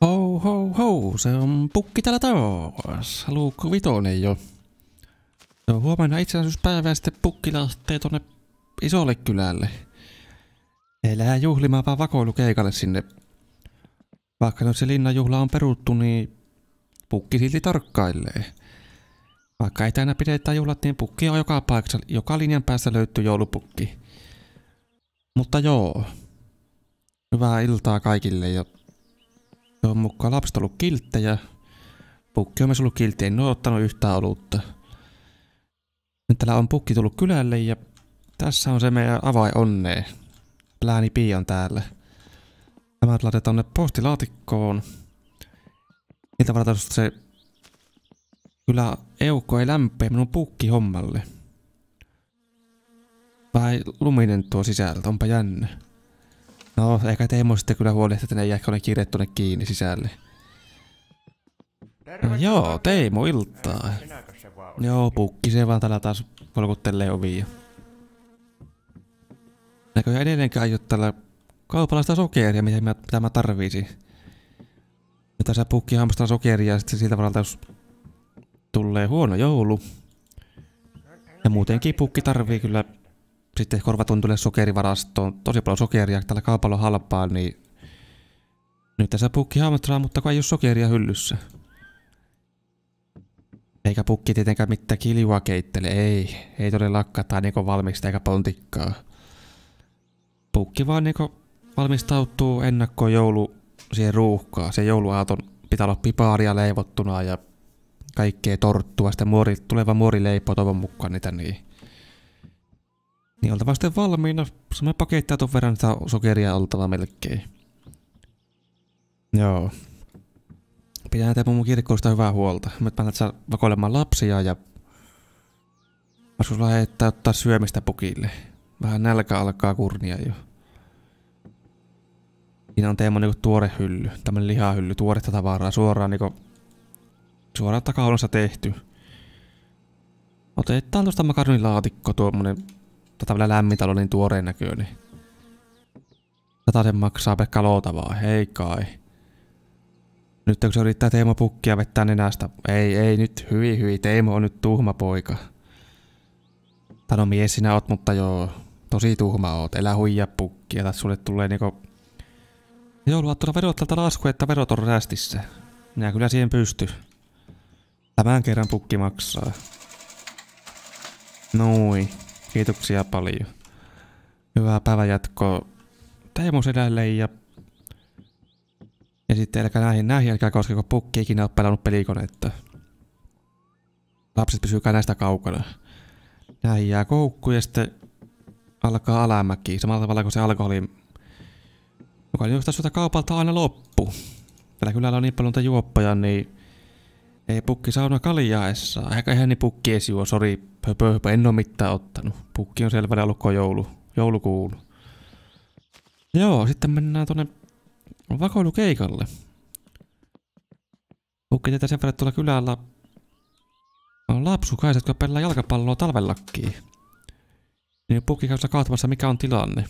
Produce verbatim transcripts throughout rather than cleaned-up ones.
Ho ho ho, se on pukki täällä taas. Luukku vitonen jo. No, huomenna itsenäisyyspäivää sitten pukki lähtee tonne isolle kylälle. Ei lähde juhlimaan vaan vakoilukeikalle sinne. Vaikka nyt se linnanjuhla on peruttu, niin pukki silti tarkkailee. Vaikka ei tänä pidetään juhlat, niin pukki on joka paikassa, joka linjan päässä löytyy joulupukki. Mutta joo. Hyvää iltaa kaikille ja se on mukaan lapset ollut kilttejä. Pukki on myös ollut kiltti, en ole ottanut yhtään olutta. Nyt täällä on pukki tullut kylälle ja tässä on se meidän avain onneen. Plääni Pi on täällä. Tämä laitetaan tonne postilaatikkoon. Niitä varataan se kyllä eukko ei lämpöä minun pukki hommalle. Vai luminen tuo sisältä, onpa jännä. No, eikä Teemo sitten kyllä huolehti, että ne ei ehkä ole kirjat tuonne kiinni sisälle. No, joo, Teemo, iltaa. Joo, pukki se vaan täällä taas kolkuttelee ovia. Näköjään edelleenkin aiot tällä kaupalla sitä sokeria, mitä mä, mitä mä tarviisin. Nyt tässä pukki hamstaa sokeria ja sitten siltä varalta, jos tulee huono joulu. Ja muutenkin pukki tarvii kyllä sitten korvatuntuille sokerivarastoon. Tosi paljon sokeria, tällä kaupalla on halpaa, niin nyt tässä pukki hamstraa, mutta kun ei ole sokeria hyllyssä. Eikä pukki tietenkään mitään kiljua keittele, ei. Ei todellakaan, tai niinku valmista eikä pontikkaa. Pukki vaan niinku valmistautuu ennakkoon joulu siihen ruuhkaan. Se jouluaaton pitää olla pipaaria leivottuna ja kaikkea torttua. Sitten muori, tuleva muori leipoo toivon mukaan niitä niin. Niin oltava sitten valmiina. Semmoinen pakettia tuon verran sitä sokeria oltava melkein. Joo. Pitää tehdä mun kirkkoista hyvää huolta. Mä mä lähdetään vakoilemaan lapsia ja joskus lähettää ottaa syömistä pukille. Vähän nälkä alkaa kurnia jo. Siinä on Teemo niinku tuore hylly. Tämmönen lihahylly, tuoretta tavaraa suoraan niinku suoraan takahuoneessa tehty. Otetaan tuosta makaronilaatikko tuommoinen tota vielä lämmintä niin tuoreen näköinen. Tätä sen maksaa pelkkä lootavaa, hei kai. Nyt kun se yrittää Teemo pukkia vettää nenästä. Ei, ei nyt, hyi hyi, Teemo on nyt tuhma poika. Tai no mies sinä oot, mutta joo, tosi tuhma oot. Elä huijaa pukkia, tai sulle tulee niinku jouluaattona vedot tältä lasku, että vedot on rästissä. Minä kyllä siihen pysty. Tämän kerran pukki maksaa. Noin. Kiitoksia paljon. Hyvää päivänjatkoa Teemo sedälle ja ja sitten älkää näihin, näihin älkää koskeko pukki ikinä ole pelannut pelikonetta. Lapset pysykää näistä kaukana. Näihin jää koukku ja sitten alkaa alamäki. Samalla tavalla kuin se alkoholi, joka juostaa sitä kaupalta aina loppu. Tällä kylällä on niin paljon juoppoja, niin ei pukki sauna kaljaessa. Eikä ihan niin pukki ees juo, sori, höpö, höpö, en oo mitään ottanut. Pukki on selvällä ollut joulu, joulukuulu. Joo, sitten mennään tonne vakoilukeikalle. Pukki tietää sen verran, että tuolla kylällä on lapsukaiset, jotka pelaa jalkapalloa talvellakkiin. Niin pukki käy katsomassa, mikä on tilanne.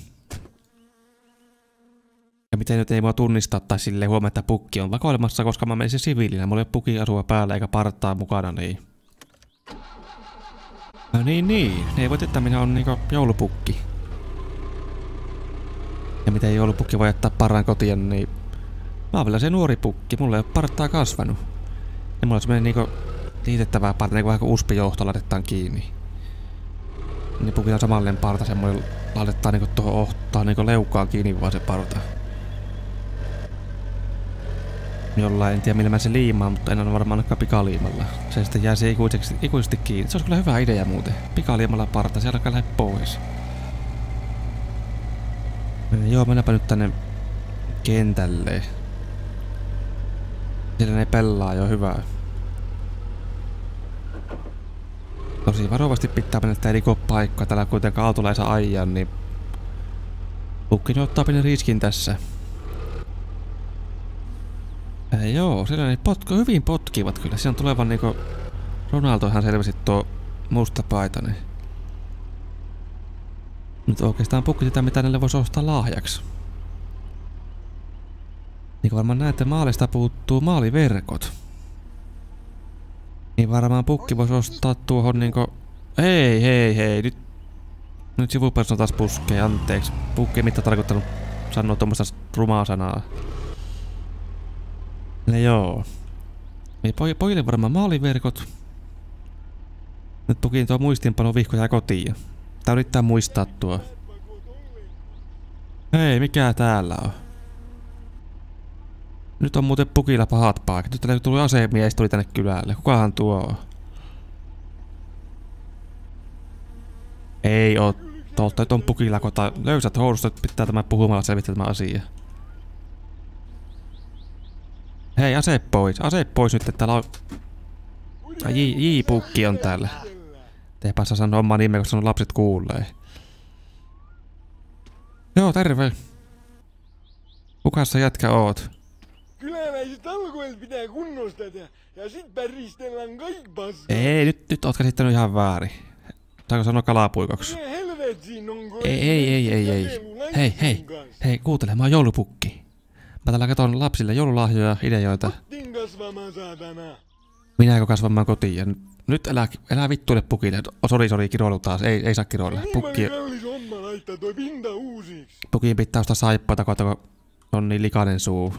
Ja miten nyt ei mua tunnistaa tai silleen huomaa, että pukki on vakoilemassa, koska mä menisin siviilinä. Mulla ei ole pukin asua päällä eikä partaa mukana, niin. No niin, niin. Ne ei voi tietää, minä on niinku joulupukki. Ja miten joulupukki voi jättää parhaan kotiin, niin mä oon vielä se nuori pukki, mulla ei oo partaa kasvanut. Ja mulla on semmonen niinku liitettävää parta, niinku vähän kuin uspijohto laitetaan kiinni. Niin pukilla on samalleen parta, semmoinen laitetaan niinku tuohon ohtaan niinku leukaan kiinni vaan se parta. Jollain en tiedä millä mä se liimaa, mutta en ole varmaan ainakaan pikaliimalla. Se sitten jää se ikuisesti, ikuisesti kiinni. Se olisi kyllä hyvä idea muuten. Pikaliimalla parta, se alkaa lähde pois. Joo, mennäänpä nyt tänne kentälle. Siellä ne pelaa jo hyvää. Tosi varovasti pitää mennä, että ei riko paikkaa. Täällä kuitenkaan autolla ei saa ajaa, niin pukki ottaa pienen riskin tässä. Äh, joo, siellä ne potko, hyvin potkivat kyllä. Siinä on tulevan niinku Ronaldo ihan selvästi tuo musta paitainen. Nyt oikeastaan pukki sitä, mitä näille voisi ostaa lahjaksi. Niin kuin varmaan näette, maalista puuttuu maaliverkot. Niin varmaan pukki voisi ostaa tuohon niinku... Hei, hei, hei, nyt... Nyt sivupersona taas puskee, anteeksi. Pukki ei mitään tarkoittanut sanoa tuommoista rumaa sanaa. No joo. Niin poj pojille varmaan maaliverkot. Nyt pukin tuo muistiinpano vihko jää kotiin. Tää yrittää muistaa tuo. Hei, mikä täällä on? Nyt on muuten pukilla pahat paikat. Nyt täällä tuli asemies tuli tänne kylälle. Kukahan tuo on? Ei oo. Tuolta nyt on pukilla kota. Löysät housusta, että pitää tämä puhumalla selvittää tämä asia. Hei, ase pois. Ase pois nyt, että täällä on... J-pukki on täällä. Teepä saa sanoa omaa nimeä, koska lapset kuulee. Joo, terve. Kuka sä jätkä oot? Kyläläiset alkoivat pitää kunnostaa ja sit päristellään kaikki paskaa. Ei, nyt, nyt oot käsittänyt ihan väärin. Saanko sanoa kalapuikoksi? Ei, ei, ei, ei, ei. Hei, hei, hei, kuuntele, mä oon joulupukki. Mä täällä katon lapsille joululahjoja, ideoita. Kotiin kasvamaan saatana. Minäkö kasvamaan kotiin? Nyt älä, älä vittuille pukille. Oh, sori, sori, kiroilu taas. Ei, ei saa kiroilla. Pukki... Niin kallis homma laittaa toi pinta uusiksi. Pukiin pitää ostaa saippuata, kun on niin likainen suu.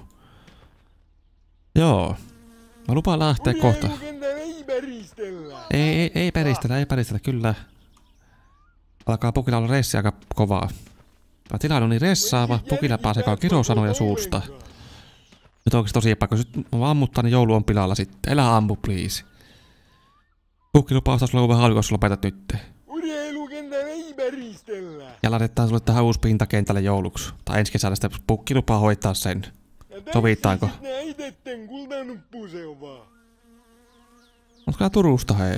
Joo. Mä lupaan lähteä kohta. Ei päristellä. Ei, ei, ei päristellä, ei päristellä, kyllä. Alkaa pukilla olla ressi aika kovaa. Mä tilanne on niin ressaava, pukilla pääsee kirosanoja suusta. Nyt onko se tosi epäkö? Nyt mä ammuttaa, niin joulu on pilalla sitten. Elä ammu, please. Pukki lupaa ostaa sulle vähän halua, jos lopetat nyt. Urheilukentällä ei päristellä. Ja laitetaan sulle tähän uusi pintakentälle jouluksi. Tai ensi kesällä sitä pukki lupaa hoitaa sen. Sovitaanko? Näitetten kultanuppu se on vaan. Ootko Turusta, hei?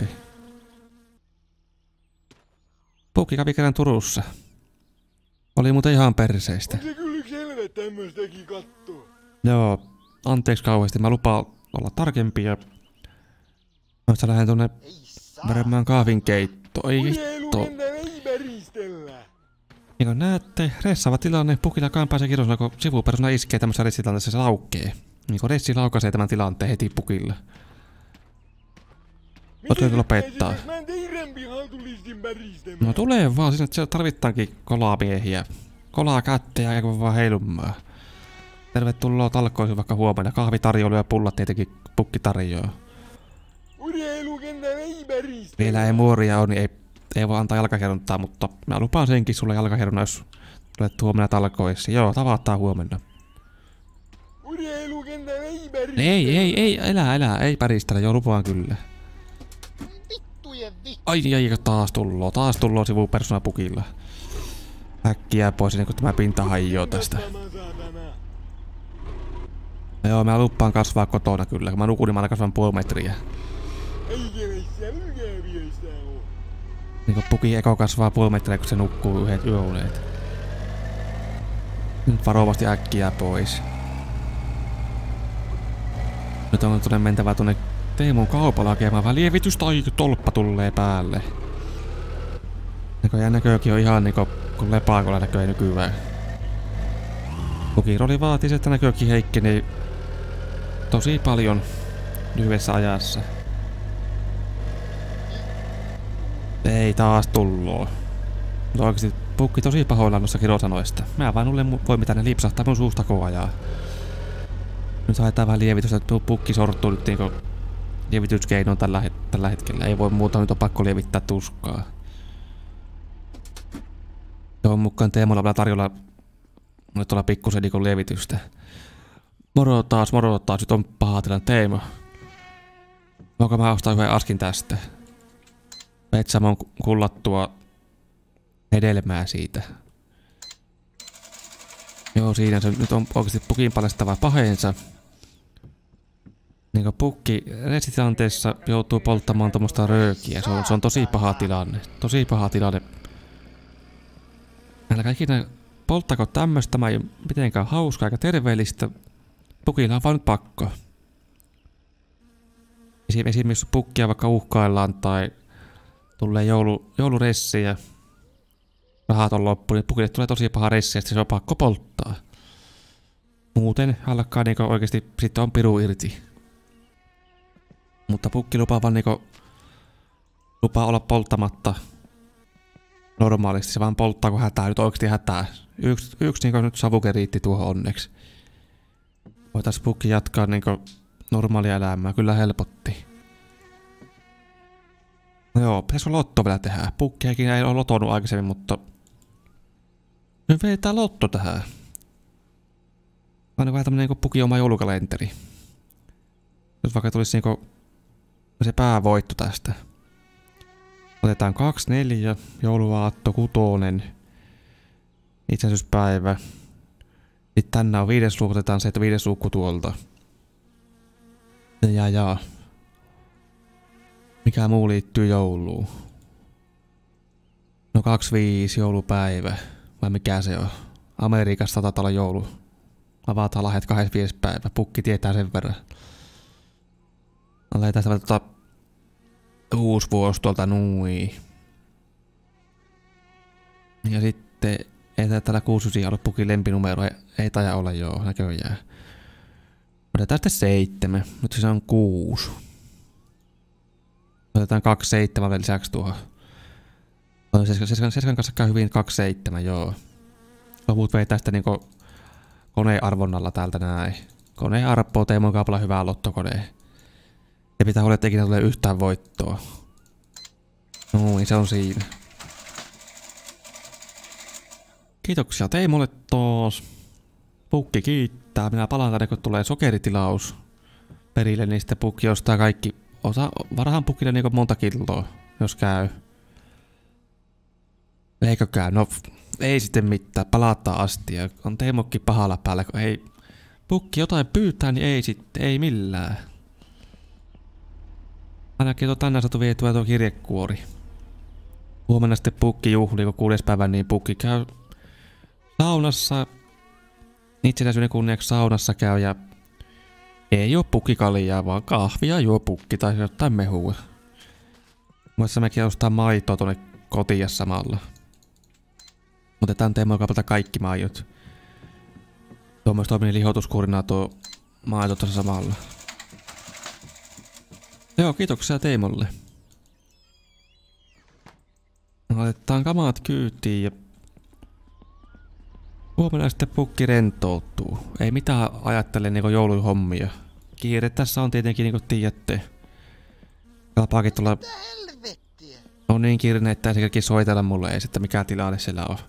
Pukki kävi kerran Turussa. Oli muuten ihan perseistä. On se kyllä yksi helvet tämmöstäkin kattoo. Joo, anteeksi kauheasti. Mä lupaan olla tarkempi ja... Mä sä lähden tonne veremään kahvinkeittoon. Ei hitto. Ei päristellä. Niin kuin näette, ressaava tilanne. Pukilla kaan pääsee kirjoisella, kun sivupersona iskee tämmöisessä ressitilanteessa, se laukkee. Niin kuin ressi laukaisee tämän tilanteen heti pukilla. Ootko lopettaa? No tulee vaan, sinne siellä tarvitaankin kolamiehiä. Kolaa kätteen ja kun vaan heilumaan. Tervetuloa talkoisiin vaikka huomenna. Kahvitarjoilu ja pullat tietenkin pukki tarjoaa. Vielä ei muoria ole, niin ei, ei voi antaa jalkahierrontaa, mutta mä lupaan senkin sulle jalkahierronna, jos tulet huomenna talkoisiin. Joo, tavataan huomenna. Ei, ei, ei, elää, elää, ei päristellä, joo, lupaan kyllä. Ai, ai, taas tulloo, taas tulloo sivupersona pukilla. Äkkiä pois ennen kuin tämä pinta haijoo tästä. No joo, mä lupaan kasvaa kotona kyllä, kun mä nukun, niin mä aina kasvan puoli metriä. Niinku puki eko kasvaa puoli metriä, kun se nukkuu yhdet yöuneet. Nyt varovasti äkkiä pois. Nyt on tuonne mentävä tuonne Teemun kaupalla hakemaan vähän lievitystä, ai tolppa tulee päälle. Näköjään näköökin on ihan niinku kun lepaakolla näköjään nykyään. Pukiroli vaatii, että näköökin heikkeni tosi paljon lyhyessä ajassa. Ei taas tulloo. Mutta oikeesti pukki tosi pahoillaan noissa kirosanoista. Mä vaan nulle voi mitään, ne lipsahtaa mun suusta koko ajan. Nyt haetaan vähän lievitystä, että pukki sortuu nyt niinku lievityskeinoon tällä, het tällä hetkellä. Ei voi muuta, nyt on pakko lievittää tuskaa. Tuohon mukaan Teemolla vielä tarjolla nyt olla pikkusen niinku lievitystä. Moro taas, moro taas, nyt on paha tilanne. Teemo. Voinko mä ostaa yhden askin tästä? Metsämon kullattua hedelmää siitä. Joo, siinä se nyt on oikeesti pukin paljastava paheensa. Niinku pukki ressitilanteessa joutuu polttamaan tommoista röökiä. Se on, se on tosi paha tilanne. Tosi paha tilanne. Älkää ikinä polttako tämmöstä, tämä ei ole mitenkään hauskaa eikä terveellistä. Pukilla on vaan nyt pakko. Esimerkiksi jos pukkia vaikka uhkaillaan tai tulee joulu, jouluressi ja rahat on loppu, niin pukille tulee tosi paha ressi ja se on pakko polttaa. Muuten alkaa niinku oikeesti sitten on piru irti. Mutta pukki lupaa vaan niinku lupaa olla polttamatta normaalisti. Se vaan polttaa kun hätää. Nyt oikeesti hätää. Yksi, yksi niinku nyt savuke riitti tuohon onneksi. Voitais pukki jatkaa niinku normaalia elämää. Kyllä helpotti. No joo, pitäisikö lotto vielä tehdä? Pukkiakin ei ole lotonut aikaisemmin, mutta nyt vedetään lotto tähän. Aina vähän tämmönen niinku pukin oma joulukalenteri. Jos vaikka tulisi niinku se päävoitto tästä. Otetaan kaksi, neljä, jouluaatto, kutonen, itsenäisyyspäivä. Sitten tänään on viides luukku, otetaan se, että viides luukku tuolta. Ja ja. Mikä muu liittyy jouluun? No kaksikymmentäviisi joulupäivä. Vai mikä se on? Amerikassa taitaa olla joulu. Avataan lahjat kahdeskymmenesviides päivä. Pukki tietää sen verran. Otetaan tästä vähän tota uusi vuosi tuolta nui. Ja sitten ei täällä kuusikymmentäyhdeksän ollut pukin lempinumero. Ei, ei taida olla joo näköjään. Otetaan sitten seitsemän. Nyt se on kuusi. Otetaan kaksi seitsemän vielä lisäksi tuohon. Seskan, seskan kanssa käy hyvin kaksi seitsemän, joo. Loput vei tästä niinku koneen arvonnalla täältä näin. Koneen arppoo Teemon kaupalla hyvää lottokone. Ja pitää huolella, että ikinä tulee yhtään voittoa. No niin, se on siinä. Kiitoksia Teemolle taas. Pukki kiittää. Minä palaan tänne, kun tulee sokeritilaus perille, niin sitten pukki ostaa kaikki. Osa varahan pukille niinku monta kiloa, jos käy. Eikö käy? No ei sitten mitään, palataan asti ja on Teemokki pahalla päällä, kun ei pukki jotain pyytää, niin ei sitten, ei millään. Ainakin tuo tänään saatu vietyä tuo kirjekuori. Huomenna sitten pukki juhli, kun kuudes päivän, niin pukki käy saunassa. Itsenäisyyden kunniaksi saunassa käy ja ei oo pukkikaljaa, vaan kahvia juo pukki tai jotain mehua. Voisi mekin ostaa maitoa tuonne kotiin samalla. Otetaan Teemon kaupalta kaikki maidot. Tuommoista toimii lihotuskuurina tuo maito tuossa samalla. Joo, kiitoksia Teemolle. Otetaan kamat kyytiin ja huomenna sitten pukki rentoutuu. Ei mitään ajattele niinku jouluhommia. Kiire tässä on tietenkin niinku tiedätte. Kalpaakin tulla on niin kiireinen, että ei sekin soitella mulle ees, että mikä tilanne siellä on.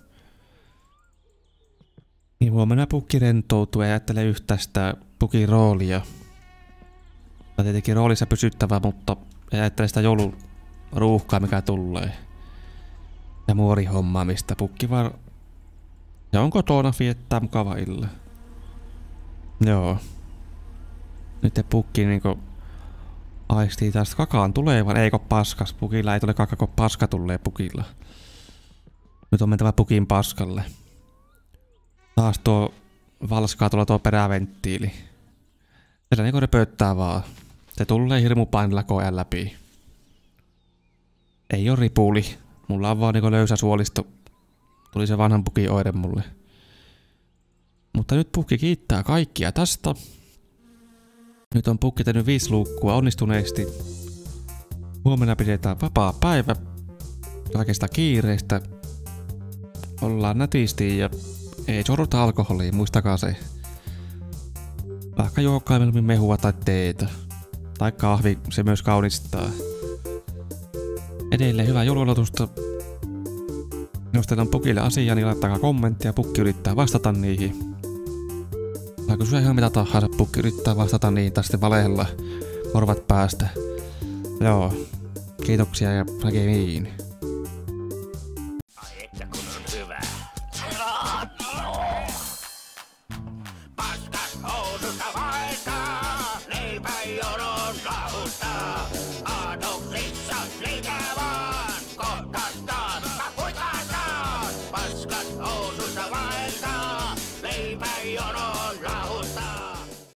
Niin huomenna pukki rentoutuu ja ajattelee yhtään sitä pukin roolia. Ja tietenkin roolissa pysyttävä, mutta ajattelee sitä jouluruuhkaa mikä tulee. Ja muorihommaa, mistä pukki vaan ja on kotona viettää mukava illa. Joo. Nyt pukki niinku aistii tästä kakaan tulevan, eikö paskas. Pukilla ei tule kaka, kun paska tulee pukilla. Nyt on mentävä pukin paskalle. Taas tuo valskaa tuolla tuo peräventtiili. Siellä niinku repöttää vaan. Se tulee hirmu painilla koen läpi. Ei oo ripuli. Mulla on vaan niinku löysä suolisto. Tuli se vanhan pukin oire mulle. Mutta nyt pukki kiittää kaikkia tästä. Nyt on pukki tehnyt viisi luukkua onnistuneesti. Huomenna pidetään vapaa päivä. Kaikesta kiireistä. Ollaan nätisti ja ei sorruta alkoholiin, muistakaa se. Vaikka juokaa mieluummin mehua tai teetä. Tai kahvi, se myös kaunistaa. Edelleen hyvää joulualoitusta. Jos teillä on pukille asiaa, niin laittakaa kommenttia, pukki yrittää vastata niihin. Tai kysyä ihan mitä tahansa, pukki yrittää vastata niihin tai sitten valehella korvat päästä. Joo, kiitoksia ja näkemiin.